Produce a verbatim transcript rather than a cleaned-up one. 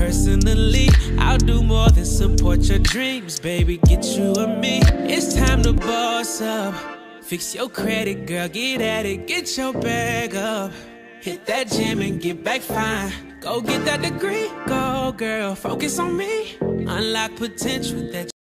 personally. I'll do more than support your dreams, baby, get you and me. It's time to boss up. Fix your credit, girl, get at it, get your bag up. Hit that gym and get back fine. Go get that degree, go girl, focus on me. Unlock potential that